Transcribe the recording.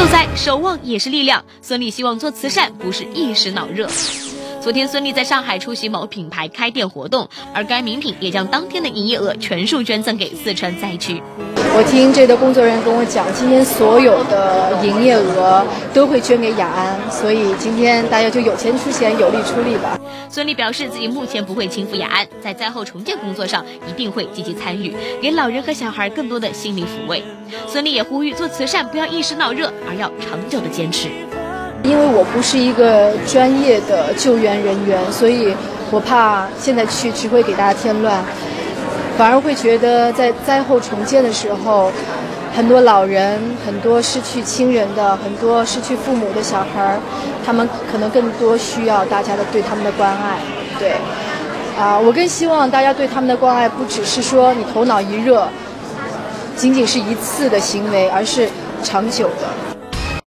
救灾守望也是力量，孙俪希望做慈善不是一时脑热。昨天，孙俪在上海出席某品牌开店活动，而该名品也将当天的营业额全数捐赠给四川灾区。 我听这个工作人员跟我讲，今天所有的营业额都会捐给雅安，所以今天大家就有钱出钱，有力出力吧。 孙俪表示，自己目前不会轻浮雅安，在灾后重建工作上一定会积极参与，给老人和小孩更多的心理抚慰。孙俪也呼吁做慈善不要一时脑热，而要长久的坚持。 因为我不是一个专业的救援人员，所以我怕现在去只会给大家添乱，反而会觉得在灾后重建的时候，很多老人，很多失去亲人的，很多失去父母的小孩，他们可能更多需要大家的对他们的关爱。对，我更希望大家对他们的关爱不只是说你头脑一热，仅仅是一次的行为，而是长久的。